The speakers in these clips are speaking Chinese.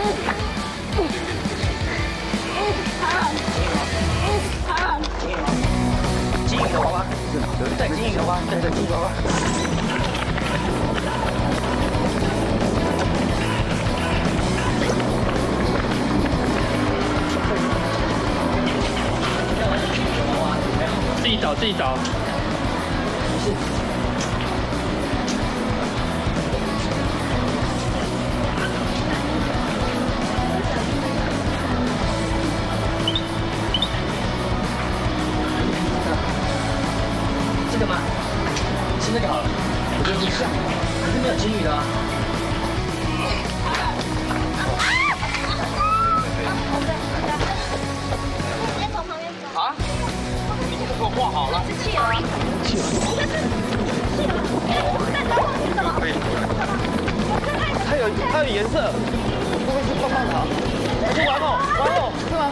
金鱼的娃娃，对，金鱼的娃娃，对，金鱼娃娃。 自己找，自己找。 没事。这个吗？吃那个好了，我觉得不像，可是没有金鱼的啊。 啊？你给我画好了。 是企鹅。企鹅。应该是企鹅。但它忘记什么？可以。 它有颜色，会不会是棒棒糖？还是玩偶？玩偶是吗？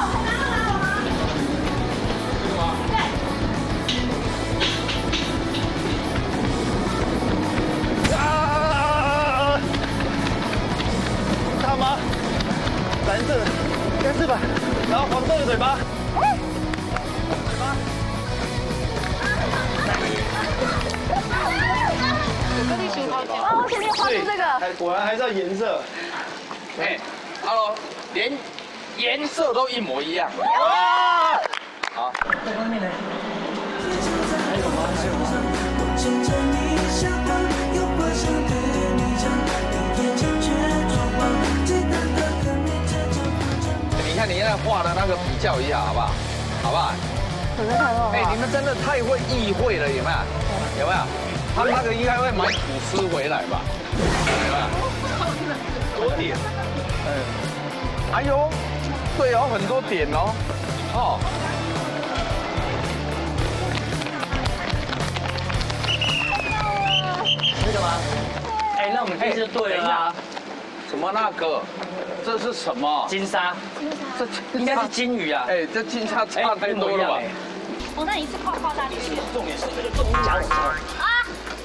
大吗？蓝色的，应该是吧。然后黄色的嘴巴。嘴巴。 我跟你学好久。哦，我肯定画出这个。 果然还是要颜色。 哎 ，Hello， 连颜色都一模一样。 哇！ 好， 在外面呢。 还有吗？还有吗？ 你看你现在画的那个比较一下，好不好？好不好？ 我在看哦。 哎，你们真的太会意会了，有没有？有没有？他们那个应该会买吐司回来吧？有没有？多点。哎呦，对哦，很多点哦。哦。 那个吗？哎，那我们这就对了啊。 什么那个？这是什么？ 金沙。 这应该是金鱼啊。 哎，这金沙差太多了吧？ 我那一次画大进去。 重点是这个重点。加油！ 啊！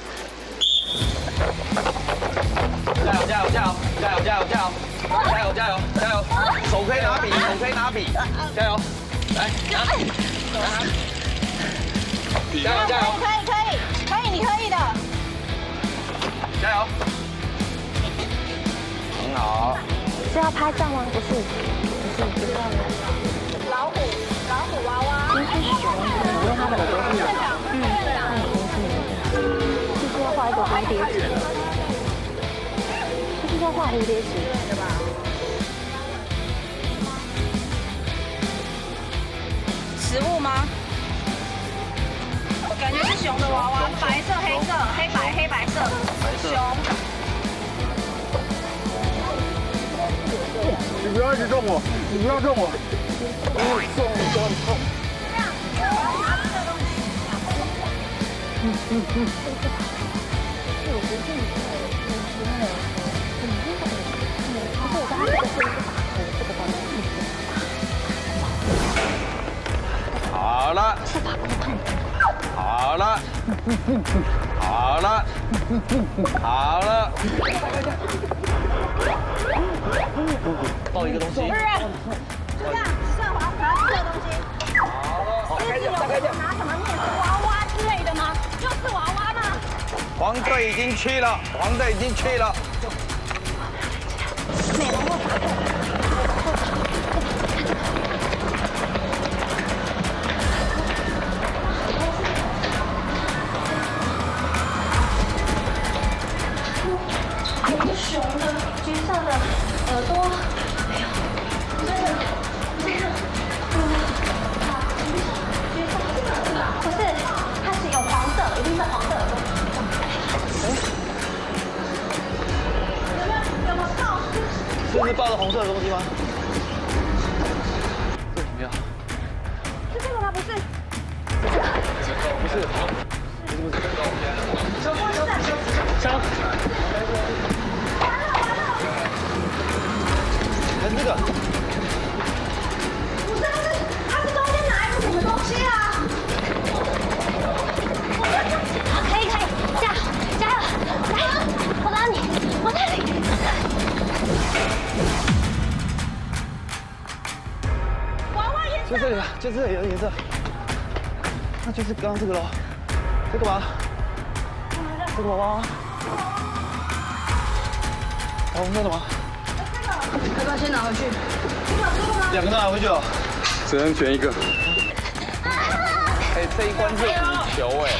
加油！加油！加油！加油！加油！加油！加油！加油！加油！手可以拿笔，手可以拿笔，加油！来，拿。加油！加油！ 可以，你可以的。 加油！很好。 是要拍照吗？不是，不是老虎娃娃。这是熊，因为它的耳朵是有。对啊。就是要画一个蝴蝶结。就是要画蝴蝶结，对吧？食物吗？感觉是熊的娃娃，白色、黑色、黑白色，熊。 你不要一直动我，你不要动我。痛。 好了，好了，好了，好了。 抱一个东西。 不是，这样射滑拿这个东西。 好了， 自己有拿什么面娃娃之类的吗？就是娃娃吗？ 黄队已经去了，黄队已经去了。 美容握把。熊的橘色的耳朵，哎呦，这个，不是，它是有黄色，一定是黄色耳朵。有没有抱？ 是抱着红色的东西吗？ 这怎么样？ 是这个吗？不是。 不是。 枪。 看这个。 不是，它是中间拿一个什么东西啊？好，可以，加油，我拉你， 就这里吧，就这里的颜色。那就是刚刚这个喽。这个吧，这个娃娃。好，我们那什么？ 要不要先拿回去？ 2个都拿回去哦。 只能选一个。哎，这一关是5球哎。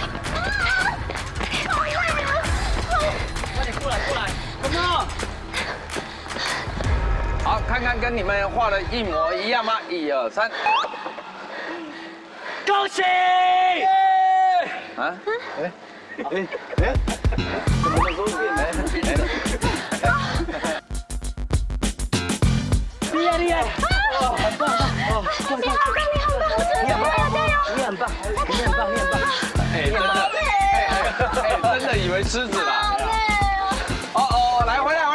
快点过来，快点！ 好，看看跟你们画的一模一样吗？1、2、3。 恭喜！ 啊？ 怎么都变？ 厉害厉害！哦，很棒哦！ 你好棒，你好棒，加油加油！ 你很棒，你很棒，你很棒！ 哎，真的，哎，真的以为狮子啦。哦，来，回来。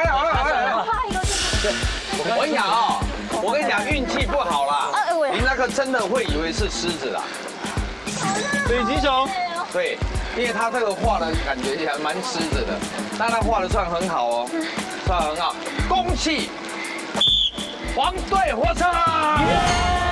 我跟你讲哦，我跟你讲，运气不好啦。你那个真的会以为是狮子啦。 北极熊。 对，因为他这个画的感觉还蛮狮子的，但他画的算很好哦，算很好，恭喜黄队获胜！